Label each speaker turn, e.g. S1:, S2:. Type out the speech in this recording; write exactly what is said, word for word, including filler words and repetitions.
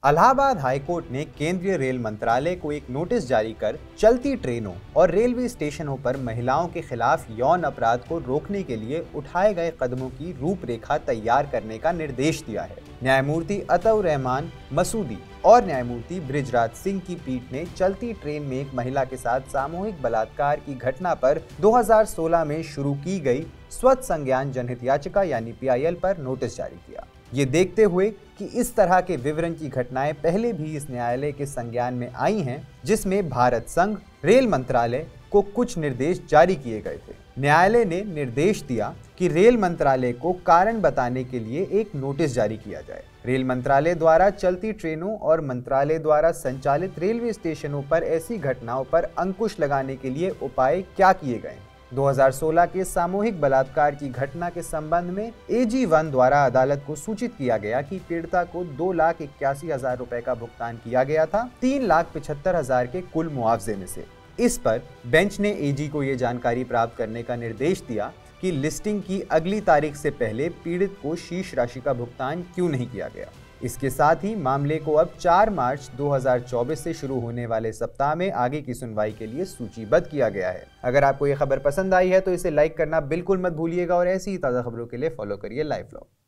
S1: Allahabad high court ने केंद्रीय rail मंत्रालय को एक नोटिस जारी कर चलती ट्रेनों और रेलवे स्टेशनों पर महिलाओं के खिलाफ यौन अपराध को रोकने के लिए उठाए गए कदमों की रूपरेखा तैयार करने का निर्देश दिया है। न्यायमूर्ति अतउर रहमान मसूदी और न्यायमूर्ति बृजराज सिंह की पीठ ने चलती ट्रेन में एक महिला के साथ सामूहिक बलात्कार की घटना पर दो हज़ार सोलह में शुरू की गई स्वतः संज्ञान जनहित याचिका यानी पी आई एल पर नोटिस जारी किया। ये देखते हुए कि इस तरह के विवरण की घटनाएं पहले भी इस न्यायालय के संज्ञान में आई हैं, जिसमें भारत संघ रेल मंत्रालय को कुछ निर्देश जारी किए गए थे। न्यायालय ने निर्देश दिया कि रेल मंत्रालय को कारण बताने के लिए एक नोटिस जारी किया जाए। रेल मंत्रालय द्वारा चलती ट्रेनों और मंत्रालय द्वारा संचालित रेलवे स्टेशनों पर ऐसी घटनाओं पर अंकुश लगाने के लिए उपाय क्या किए गए। दो हज़ार सोलह के सामूहिक बलात्कार की घटना के संबंध में ए जी वन द्वारा अदालत को सूचित किया गया कि पीड़िता को दो लाख इक्यासी हजार रुपए का भुगतान किया गया था तीन लाख पिछहत्तर हजार के कुल मुआवजे में से। इस पर बेंच ने ए जी को ये जानकारी प्राप्त करने का निर्देश दिया कि लिस्टिंग की अगली तारीख से पहले पीड़ित को शेष राशि का भुगतान क्यों नहीं किया गया। इसके साथ ही मामले को अब चार मार्च दो हज़ार चौबीस से शुरू होने वाले सप्ताह में आगे की सुनवाई के लिए सूचीबद्ध किया गया है। अगर आपको ये खबर पसंद आई है तो इसे लाइक करना बिल्कुल मत भूलिएगा और ऐसी ही ताज़ा खबरों के लिए फॉलो करिए लाइव लॉ।